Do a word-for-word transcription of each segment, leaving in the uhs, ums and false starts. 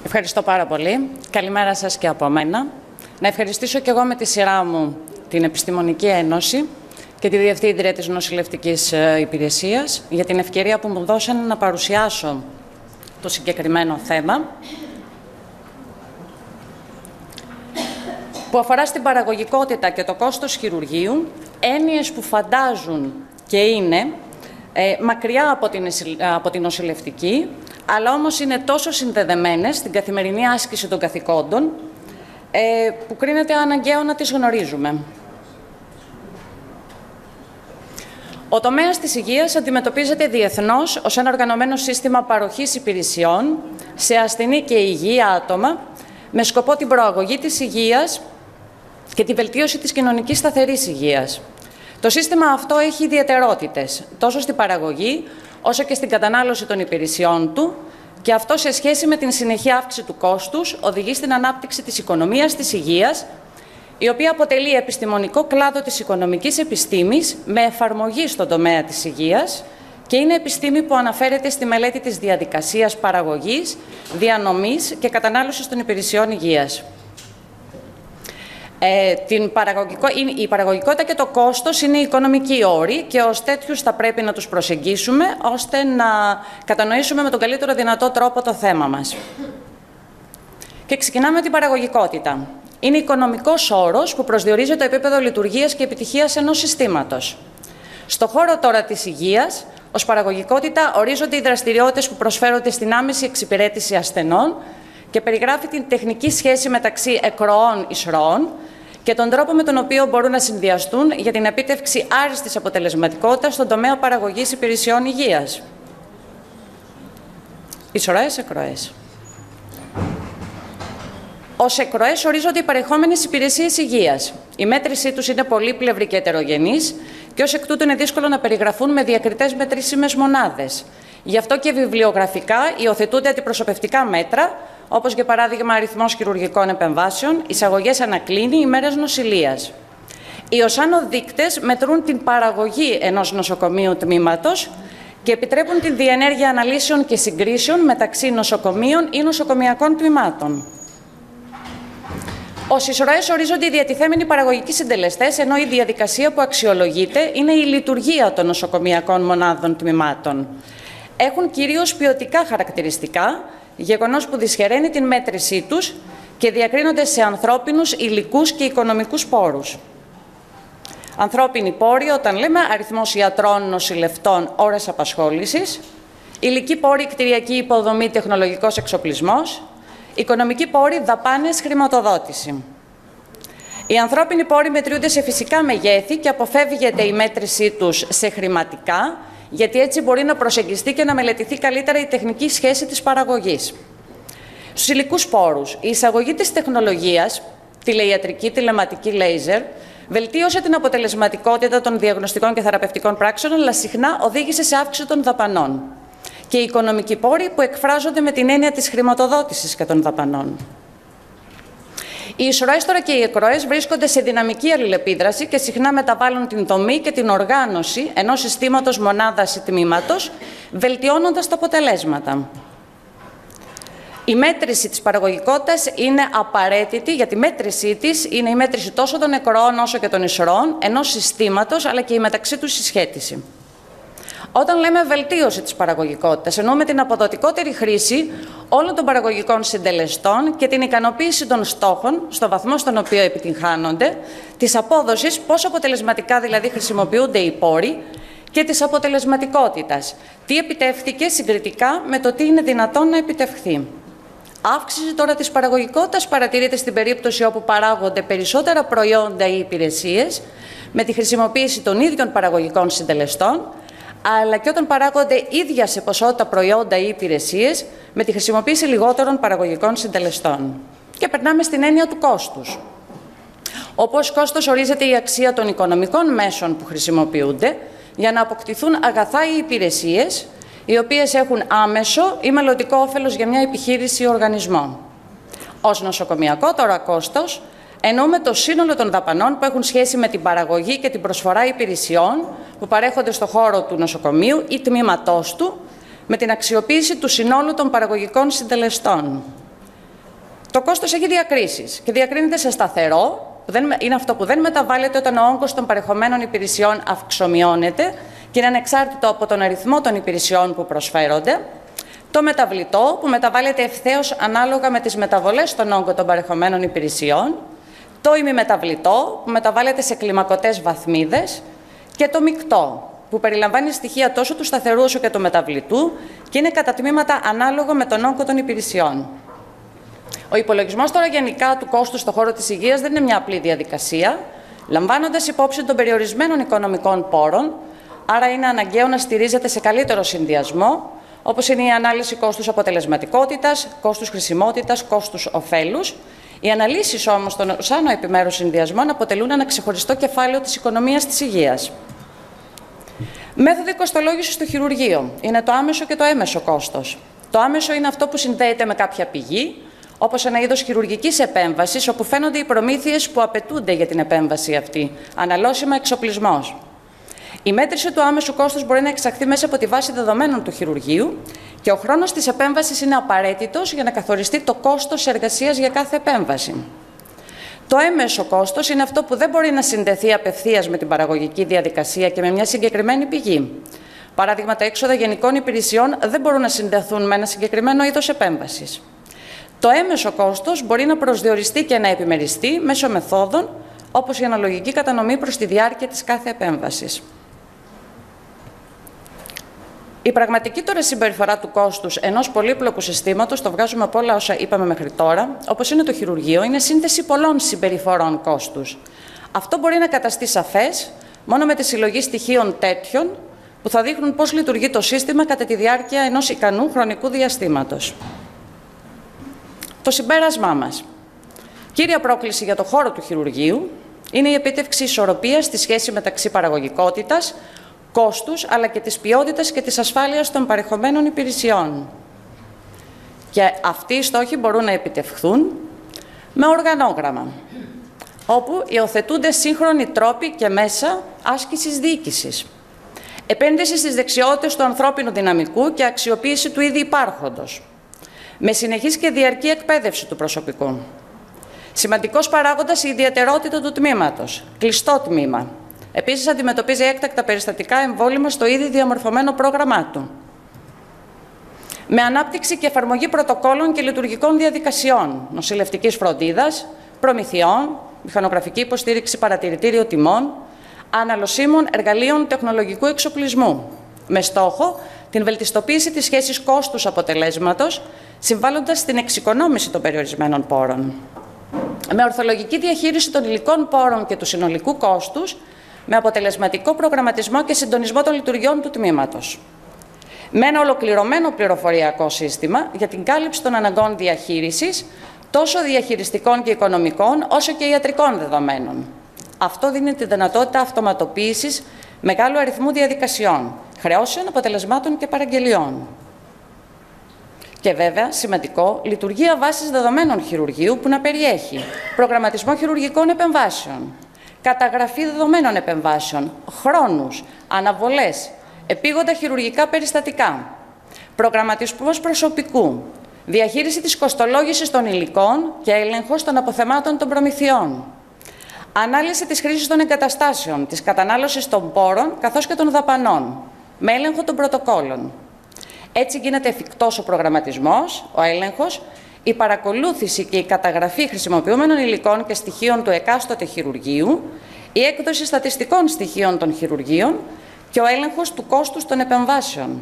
Ευχαριστώ πάρα πολύ. Καλημέρα σας και από μένα. Να ευχαριστήσω και εγώ με τη σειρά μου την Επιστημονική Ένωση και τη Διευθύντρια της Νοσηλευτικής Υπηρεσίας για την ευκαιρία που μου δώσανε να παρουσιάσω το συγκεκριμένο θέμα που αφορά στην παραγωγικότητα και το κόστος χειρουργείου, έννοιες που φαντάζουν και είναι ε, μακριά από την, από την νοσηλευτική, αλλά όμως είναι τόσο συνδεδεμένες στην καθημερινή άσκηση των καθηκόντων, ε, που κρίνεται αναγκαίο να τις γνωρίζουμε. Ο τομέας της υγείας αντιμετωπίζεται διεθνώς ως ένα οργανωμένο σύστημα παροχής υπηρεσιών σε ασθενή και υγιή άτομα, με σκοπό την προαγωγή της υγείας και τη βελτίωση της κοινωνικής σταθερής υγείας. Το σύστημα αυτό έχει ιδιαιτερότητες, τόσο στην παραγωγή, όσο και στην κατανάλωση των υπηρεσιών του, και αυτό σε σχέση με την συνεχή αύξηση του κόστους οδηγεί στην ανάπτυξη της οικονομίας της υγείας, η οποία αποτελεί επιστημονικό κλάδο της οικονομικής επιστήμης με εφαρμογή στον τομέα της υγείας και είναι επιστήμη που αναφέρεται στη μελέτη της διαδικασίας παραγωγής, διανομής και κατανάλωσης των υπηρεσιών υγείας. Ε, την παραγωγικο... Η παραγωγικότητα και το κόστος είναι οι οικονομικοί όροι και ως τέτοιους θα πρέπει να τους προσεγγίσουμε ώστε να κατανοήσουμε με τον καλύτερο δυνατό τρόπο το θέμα μας. Και ξεκινάμε με την παραγωγικότητα. Είναι οικονομικός όρος που προσδιορίζει το επίπεδο λειτουργίας και επιτυχίας ενός συστήματος. Στο χώρο τώρα της υγείας, ως παραγωγικότητα ορίζονται οι δραστηριότητες που προσφέρονται στην άμεση εξυπηρέτηση ασθενών και περιγράφει την τεχνική σχέση μεταξύ εκροών-εισρωών και τον τρόπο με τον οποίο μπορούν να συνδυαστούν για την επίτευξη άριστης αποτελεσματικότητας στον τομέα παραγωγής υπηρεσιών υγείας. Εισρωές-εκροές. Ως εκροές ορίζονται οι παρεχόμενες υπηρεσίες υγείας. Η μέτρησή τους είναι πολύπλευρη και ετερογενής και ως εκ τούτου είναι δύσκολο να περιγραφούν με διακριτές μετρήσιμες μονάδες. Γι' αυτό και βιβλιογραφικά υιοθετούνται αντιπροσωπευτικά μέτρα, όπως για παράδειγμα αριθμός χειρουργικών επεμβάσεων, εισαγωγές ανακλίνη, ημέρες νοσηλείας. Οι οσάνο δείκτες μετρούν την παραγωγή ενός νοσοκομείου τμήματος και επιτρέπουν την διενέργεια αναλύσεων και συγκρίσεων μεταξύ νοσοκομείων ή νοσοκομειακών τμήματων. Ως εισρωές ορίζονται οι διατηθέμενοι παραγωγικοί συντελεστές, ενώ η διαδικασία που αξιολογείται είναι η λειτουργία των νοσοκομειακών μονάδων τμήματων. Έχουν κυρίως ποιοτικά χαρακτηριστικά, γεγονός που δυσχεραίνει την μέτρησή τους και διακρίνονται σε ανθρώπινους, υλικούς και οικονομικούς πόρους. Ανθρώπινοι πόροι, όταν λέμε αριθμός ιατρών, νοσηλευτών, ώρες απασχόλησης, υλικοί πόροι, κτηριακή υποδομή, τεχνολογικός εξοπλισμός, οικονομικοί πόροι, δαπάνες, χρηματοδότηση. Οι ανθρώπινοι πόροι μετριούνται σε φυσικά μεγέθη και αποφεύγεται η μέτρησή τους σε χρηματικά, γιατί έτσι μπορεί να προσεγγιστεί και να μελετηθεί καλύτερα η τεχνική σχέση της παραγωγής. Στους υλικούς πόρους, η εισαγωγή της τεχνολογίας, τηλεϊατρική, τηλεματική, λέιζερ, βελτίωσε την αποτελεσματικότητα των διαγνωστικών και θεραπευτικών πράξεων, αλλά συχνά οδήγησε σε αύξηση των δαπανών. Και οι οικονομικοί πόροι που εκφράζονται με την έννοια της χρηματοδότησης και των δαπανών. Οι εισρωές τώρα και οι εκροές βρίσκονται σε δυναμική αλληλεπίδραση και συχνά μεταβάλλουν την δομή και την οργάνωση ενός συστήματος, μονάδας ή τμήματος, βελτιώνοντας τα αποτελέσματα. Η μέτρηση της παραγωγικότητας είναι απαραίτητη, για τη μέτρησή της είναι η μέτρηση τόσο των εκροών όσο και των εισρωών ενός συστήματος, αλλά και η μεταξύ τους συσχέτιση. Όταν λέμε βελτίωση της παραγωγικότητας, εννοούμε την αποδοτικότερη χρήση όλων των παραγωγικών συντελεστών και την ικανοποίηση των στόχων, στο βαθμό στον οποίο επιτυγχάνονται, της απόδοσης, πόσο αποτελεσματικά δηλαδή χρησιμοποιούνται οι πόροι, και της αποτελεσματικότητας. Τι επιτεύχθηκε συγκριτικά με το τι είναι δυνατόν να επιτευχθεί. Αύξηση τώρα της παραγωγικότητας παρατηρείται στην περίπτωση όπου παράγονται περισσότερα προϊόντα ή υπηρεσίες με τη χρησιμοποίηση των ίδιων παραγωγικών συντελεστών, αλλά και όταν παράγονται ίδια σε ποσότητα προϊόντα ή υπηρεσίες με τη χρησιμοποίηση λιγότερων παραγωγικών συντελεστών. Και περνάμε στην έννοια του κόστους. Όπως κόστος ορίζεται η αξία των οικονομικών μέσων που χρησιμοποιούνται για να αποκτηθούν αγαθά ή υπηρεσίες, οι οποίες έχουν άμεσο ή μελλοντικό όφελος για μια επιχείρηση ή οργανισμό. Ως νοσοκομειακό τώρα κόστος εννοούμε το σύνολο των δαπανών που έχουν σχέση με την παραγωγή και την προσφορά υπηρεσιών που παρέχονται στο χώρο του νοσοκομείου ή τμήματός του, με την αξιοποίηση του συνόλου των παραγωγικών συντελεστών. Το κόστος έχει διακρίσεις και διακρίνεται σε σταθερό, που δεν, είναι αυτό που δεν μεταβάλλεται όταν ο όγκος των παρεχομένων υπηρεσιών αυξομειώνεται και είναι ανεξάρτητο από τον αριθμό των υπηρεσιών που προσφέρονται. Το μεταβλητό, που μεταβάλλεται ευθέως ανάλογα με τις μεταβολές στον όγκο των παρεχομένων υπηρεσιών. Το ημιμεταβλητό, που μεταβάλλεται σε κλιμακωτές βαθμίδες. Και το μεικτό, που περιλαμβάνει στοιχεία τόσο του σταθερού όσο και του μεταβλητού και είναι κατά τμήματα ανάλογο με τον όγκο των υπηρεσιών. Ο υπολογισμός τώρα γενικά του κόστους στον χώρο της υγείας δεν είναι μια απλή διαδικασία, λαμβάνοντας υπόψη των περιορισμένων οικονομικών πόρων, άρα είναι αναγκαίο να στηρίζεται σε καλύτερο συνδυασμό, όπως είναι η ανάλυση κόστους αποτελεσματικότητας, κόστους χρησιμότητας, κόστους ωφέλους. Οι αναλύσεις όμως των άνω επιμέρους συνδυασμών αποτελούν ένα ξεχωριστό κεφάλαιο της οικονομίας της υγείας. Μέθοδοι κοστολόγησης στο χειρουργείο είναι το άμεσο και το έμεσο κόστος. Το άμεσο είναι αυτό που συνδέεται με κάποια πηγή, όπως ένα είδος χειρουργικής επέμβασης, όπου φαίνονται οι προμήθειες που απαιτούνται για την επέμβαση αυτή, αναλώσιμα εξοπλισμός. Η μέτρηση του άμεσου κόστους μπορεί να εξαχθεί μέσα από τη βάση δεδομένων του χειρουργείου και ο χρόνος της επέμβασης είναι απαραίτητος για να καθοριστεί το κόστος εργασίας για κάθε επέμβαση. Το έμεσο κόστος είναι αυτό που δεν μπορεί να συνδεθεί απευθείας με την παραγωγική διαδικασία και με μια συγκεκριμένη πηγή. Παράδειγμα, τα έξοδα γενικών υπηρεσιών δεν μπορούν να συνδεθούν με ένα συγκεκριμένο είδος επέμβασης. Το έμεσο κόστος μπορεί να προσδιοριστεί και να επιμεριστεί μέσω μεθόδων, όπως η αναλογική κατανομή προς τη διάρκεια της κάθε επέμβασης. Η πραγματική τώρα συμπεριφορά του κόστους ενός πολύπλοκου συστήματος, το βγάζουμε από όλα όσα είπαμε μέχρι τώρα, όπως είναι το χειρουργείο, είναι σύνθεση πολλών συμπεριφορών κόστους. Αυτό μπορεί να καταστεί σαφές μόνο με τη συλλογή στοιχείων τέτοιων που θα δείχνουν πώς λειτουργεί το σύστημα κατά τη διάρκεια ενός ικανού χρονικού διαστήματος. Το συμπέρασμά μας. Κύρια πρόκληση για το χώρο του χειρουργείου είναι η επίτευξη ισορροπίας στη σχέση μεταξύ παραγωγικότητας, κόστους, αλλά και της ποιότητας και της ασφάλειας των παρεχομένων υπηρεσιών. Και αυτοί οι στόχοι μπορούν να επιτευχθούν με οργανόγραμμα, όπου υιοθετούνται σύγχρονοι τρόποι και μέσα άσκησης διοίκησης. Επένδυση στις δεξιότητες του ανθρώπινου δυναμικού και αξιοποίηση του ήδη υπάρχοντος. Με συνεχής και διαρκή εκπαίδευση του προσωπικού. Σημαντικός παράγοντας η ιδιαιτερότητα του τμήματος. Κλειστό τμήμα. Επίσης, αντιμετωπίζει έκτακτα περιστατικά εμβόλυμα στο ήδη διαμορφωμένο πρόγραμμά του. Με ανάπτυξη και εφαρμογή πρωτοκόλων και λειτουργικών διαδικασιών, νοσηλευτικής φροντίδας, προμηθειών, μηχανογραφική υποστήριξη, παρατηρητήριο τιμών, αναλωσίμων εργαλείων τεχνολογικού εξοπλισμού. Με στόχο την βελτιστοποίηση της σχέσης κόστους-αποτελέσματος, συμβάλλοντας στην εξοικονόμηση των περιορισμένων πόρων. Με ορθολογική διαχείριση των υλικών πόρων και του συνολικού κόστους, με αποτελεσματικό προγραμματισμό και συντονισμό των λειτουργιών του τμήματος. Με ένα ολοκληρωμένο πληροφοριακό σύστημα για την κάλυψη των αναγκών διαχείρισης, τόσο διαχειριστικών και οικονομικών, όσο και ιατρικών δεδομένων. Αυτό δίνει τη δυνατότητα αυτοματοποίησης μεγάλου αριθμού διαδικασιών, χρεώσεων, αποτελεσμάτων και παραγγελιών. Και βέβαια, σημαντικό, λειτουργία βάσης δεδομένων χειρουργείου που να περιέχει προγραμματισμό χειρουργικών επεμβάσεων, καταγραφή δεδομένων επεμβάσεων, χρόνους, αναβολές, επίγοντα χειρουργικά περιστατικά, προγραμματισμός προσωπικού, διαχείριση της κοστολόγησης των υλικών και έλεγχος των αποθεμάτων των προμηθειών, ανάλυση της χρήσης των εγκαταστάσεων, της κατανάλωσης των πόρων καθώς και των δαπανών, με έλεγχο των πρωτοκόλων. Έτσι γίνεται εφικτός ο προγραμματισμός, ο έλεγχος, η παρακολούθηση και η καταγραφή χρησιμοποιούμενων υλικών και στοιχείων του εκάστοτε χειρουργείου, η έκδοση στατιστικών στοιχείων των χειρουργείων και ο έλεγχος του κόστους των επεμβάσεων.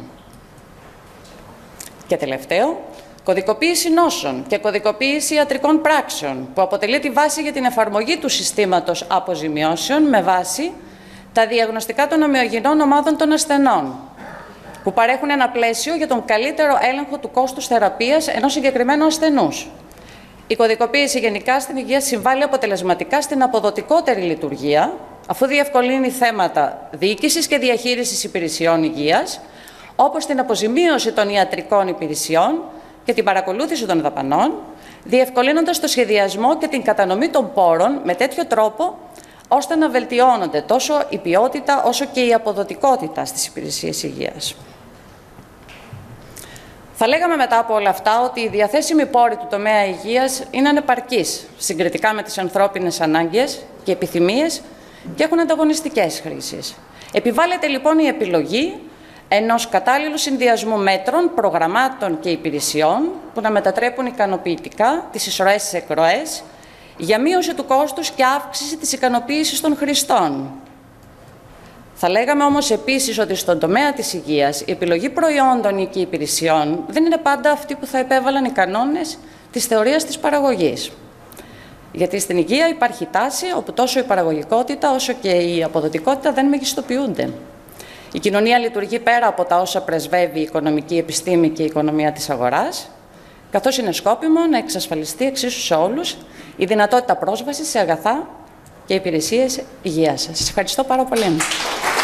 Και τελευταίο, κωδικοποίηση νόσων και κωδικοποίηση ιατρικών πράξεων, που αποτελεί τη βάση για την εφαρμογή του συστήματος αποζημιώσεων με βάση τα διαγνωστικά των ομοιογενών ομάδων των ασθενών, που παρέχουν ένα πλαίσιο για τον καλύτερο έλεγχο του κόστους θεραπείας ενός συγκεκριμένου ασθενούς. Η κωδικοποίηση γενικά στην υγεία συμβάλλει αποτελεσματικά στην αποδοτικότερη λειτουργία, αφού διευκολύνει θέματα διοίκησης και διαχείρισης υπηρεσιών υγείας, όπως την αποζημίωση των ιατρικών υπηρεσιών και την παρακολούθηση των δαπανών, διευκολύνοντας το σχεδιασμό και την κατανομή των πόρων με τέτοιο τρόπο, ώστε να βελτιώνονται τόσο η ποιότητα όσο και η αποδοτικότητα στις υπηρεσίες υγείας. Θα λέγαμε μετά από όλα αυτά ότι οι διαθέσιμοι πόροι του τομέα υγείας είναι ανεπαρκείς συγκριτικά με τις ανθρώπινες ανάγκες και επιθυμίες και έχουν ανταγωνιστικές χρήσεις. Επιβάλλεται λοιπόν η επιλογή ενός κατάλληλου συνδυασμού μέτρων, προγραμμάτων και υπηρεσιών που να μετατρέπουν ικανοποιητικά τις εισρωές στις εκροές για μείωση του κόστους και αύξηση της ικανοποίησης των χρηστών. Θα λέγαμε όμως επίσης ότι στον τομέα της υγείας η επιλογή προϊόντων και υπηρεσιών δεν είναι πάντα αυτή που θα επέβαλαν οι κανόνες της θεωρίας της παραγωγής. Γιατί στην υγεία υπάρχει τάση όπου τόσο η παραγωγικότητα όσο και η αποδοτικότητα δεν μεγιστοποιούνται. Η κοινωνία λειτουργεί πέρα από τα όσα πρεσβεύει η οικονομική επιστήμη και η οικονομία της αγοράς, καθώς είναι σκόπιμο να εξασφαλιστεί εξίσου σε όλους η δυνατότητα πρόσβασης σε αγαθά και υπηρεσίες υγείας. Σας ευχαριστώ πάρα πολύ.